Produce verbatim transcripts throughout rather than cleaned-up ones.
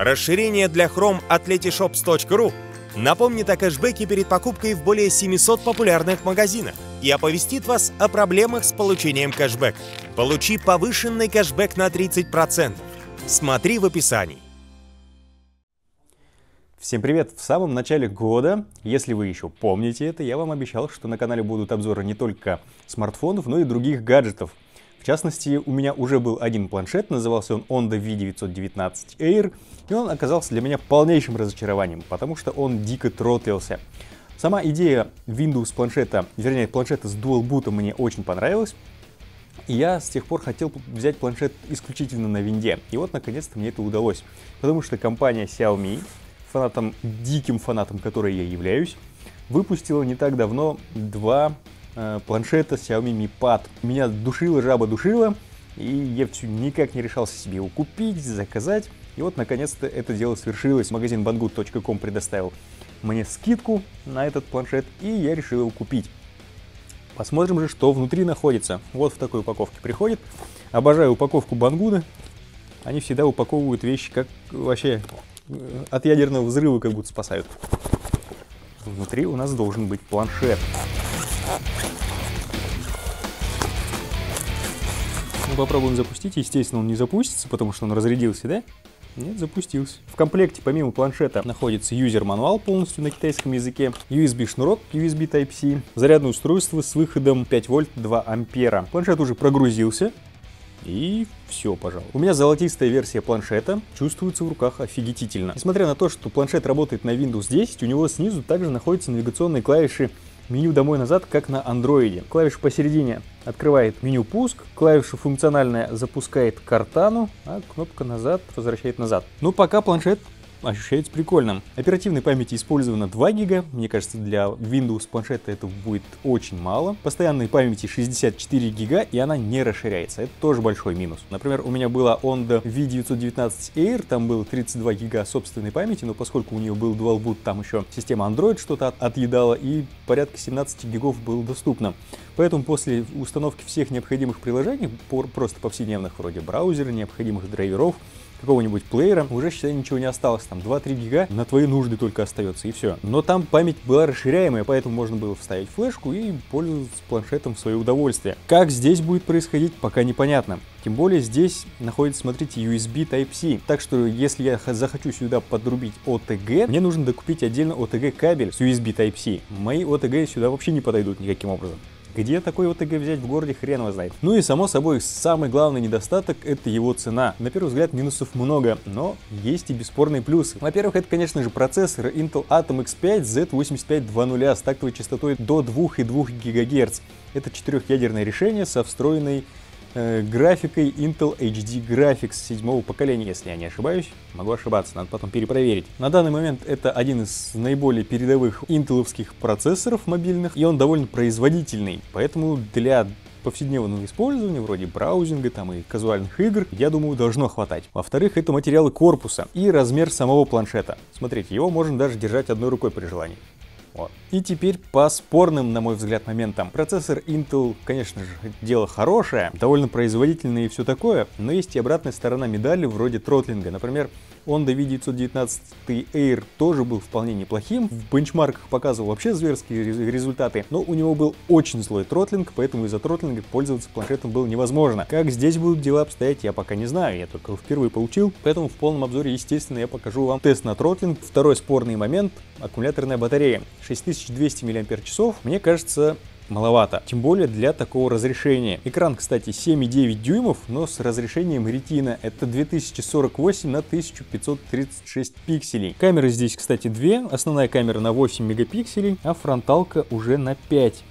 Расширение для Chrome от letyshops точка ру напомнит о кэшбэке перед покупкой в более семисот популярных магазинах и оповестит вас о проблемах с получением кэшбэка. Получи повышенный кэшбэк на тридцать процентов. Смотри в описании. Всем привет! В самом начале года, если вы еще помните это, я вам обещал, что на канале будут обзоры не только смартфонов, но и других гаджетов. В частности, у меня уже был один планшет, назывался он Honda ви девятьсот девятнадцать Air, и он оказался для меня полнейшим разочарованием, потому что он дико тротлился. Сама идея Windows планшета, вернее планшета с Dual Boot мне очень понравилась, и я с тех пор хотел взять планшет исключительно на винде, и вот наконец-то мне это удалось, потому что компания Xiaomi, фанатом, диким фанатом которой я являюсь, выпустила не так давно два планшета Xiaomi Mi Pad. Меня душила жаба душила, и я все никак не решался себе его купить, заказать. И вот наконец-то это дело свершилось. Магазин banggood точка ком предоставил мне скидку на этот планшет, и я решил его купить. Посмотрим же, что внутри находится. Вот в такой упаковке приходит. Обожаю упаковку Banggood. Они всегда упаковывают вещи как вообще от ядерного взрыва, как будто спасают. Внутри у нас должен быть планшет. Мы попробуем запустить. Естественно, он не запустится, потому что он разрядился, да? Нет, запустился. В комплекте помимо планшета находится юзер-мануал полностью на китайском языке, ю эс би-шнурок, ю эс би Type-C, зарядное устройство с выходом пять вольт два ампера. Планшет уже прогрузился. И все, пожалуй. У меня золотистая версия планшета, чувствуется в руках офигительно. Несмотря на то, что планшет работает на Windows десять, у него снизу также находятся навигационные клавиши меню домой-назад, как на андроиде. Клавиша посередине открывает меню пуск, клавиша функциональная запускает картану, а кнопка назад возвращает назад. Но пока планшет ощущается прикольным. Оперативной памяти использовано два гига. Мне кажется, для Windows планшета это будет очень мало. Постоянной памяти шестьдесят четыре гига, и она не расширяется. Это тоже большой минус. Например, у меня была Honda ви девятьсот девятнадцать Air, там было тридцать два гига собственной памяти, но поскольку у нее был Dual Boot, там еще система Android что-то отъедала, и порядка семнадцать гигов было доступно. Поэтому после установки всех необходимых приложений, просто повседневных, вроде браузера, необходимых драйверов, какого-нибудь плеера, уже, считай, ничего не осталось. Там два-три гига на твои нужды только остается, и все. Но там память была расширяемая, поэтому можно было вставить флешку и пользоваться планшетом в свое удовольствие. Как здесь будет происходить, пока непонятно. Тем более здесь находится, смотрите, ю эс би Type-C. Так что, если я захочу сюда подрубить о тэ гэ, мне нужно докупить отдельно о тэ гэ кабель с ю эс би Type-C. Мои о тэ гэ сюда вообще не подойдут никаким образом. Где такой о тэ гэ взять в городе, хрен его знает. Ну и само собой, самый главный недостаток — это его цена. На первый взгляд минусов много, но есть и бесспорные плюсы. Во-первых, это, конечно же, процессор Intel Atom икс пять зет восемьдесят пять двадцать с тактовой частотой до двух и двух гигагерц. Это четырехъядерное решение со встроенной э, графикой Intel эйч ди Graphics седьмого поколения, если я не ошибаюсь. Могу ошибаться, надо потом перепроверить. На данный момент это один из наиболее передовых интеловских процессоров мобильных, и он довольно производительный, поэтому для повседневного использования, вроде браузинга там и казуальных игр, я думаю, должно хватать. Во-вторых, это материалы корпуса и размер самого планшета. Смотрите, его можно даже держать одной рукой при желании. Вот. И теперь по спорным, на мой взгляд, моментам. Процессор Intel, конечно же, дело хорошее, довольно производительное и все такое, но есть и обратная сторона медали вроде тротлинга. Например, Honda ви девятьсот девятнадцать Air тоже был вполне неплохим, в бенчмарках показывал вообще зверские результаты, но у него был очень злой тротлинг, поэтому из-за тротлинга пользоваться планшетом было невозможно. Как здесь будут дела обстоять, я пока не знаю, я только его впервые получил, поэтому в полном обзоре, естественно, я покажу вам тест на тротлинг. Второй спорный момент — аккумуляторная батарея. шесть тысяч двести миллиампер-часов, мне кажется, маловато, тем более для такого разрешения. Экран, кстати, семь и девять дюймов, но с разрешением Retina. Это две тысячи сорок восемь на тысяча пятьсот тридцать шесть пикселей. Камеры здесь, кстати, две. Основная камера на восемь мегапикселей, а фронталка уже на пять.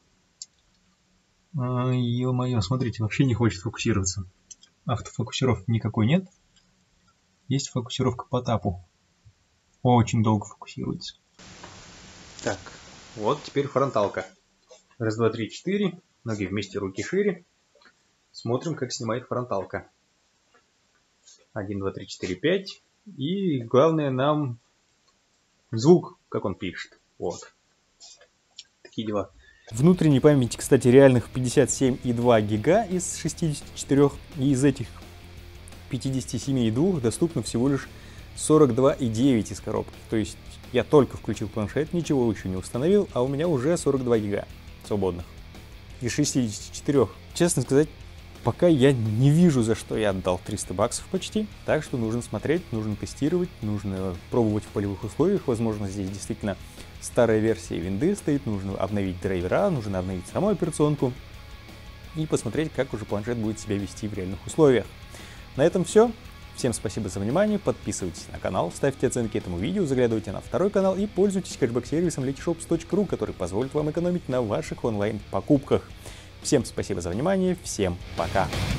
Ё-моё, смотрите, вообще не хочет фокусироваться. Автофокусировки никакой нет. Есть фокусировка по тапу. Очень долго фокусируется. Так, вот теперь фронталка. Раз, два, три, четыре. Ноги вместе, руки шире. Смотрим, как снимает фронталка. Один, два, три, четыре, пять. И главное нам звук, как он пишет. Вот. Такие дела. Внутренней памяти, кстати, реальных пятьдесят семь и два гига из шестидесяти четырёх. И из этих пятидесяти семи и двух доступно всего лишь сорок два и девять из коробки. То есть я только включил планшет, ничего еще не установил, а у меня уже сорок два гига свободных из шестидесяти четырёх. Честно сказать, пока я не вижу, за что я отдал триста баксов почти, так что нужно смотреть, нужно тестировать, нужно пробовать в полевых условиях. Возможно, здесь действительно старая версия винды стоит, нужно обновить драйвера, нужно обновить саму операционку и посмотреть, как уже планшет будет себя вести в реальных условиях. На этом все. Всем спасибо за внимание, подписывайтесь на канал, ставьте оценки этому видео, заглядывайте на второй канал и пользуйтесь кэшбэк-сервисом летишопс точка ру, который позволит вам экономить на ваших онлайн-покупках. Всем спасибо за внимание, всем пока!